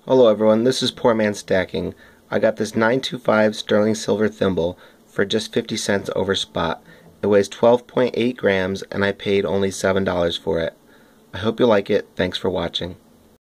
Hello everyone, this is Poor Man Stacking. I got this 925 sterling silver thimble for just 50 cents over spot. It weighs 12.8 grams and I paid only $7 for it. I hope you like it. Thanks for watching.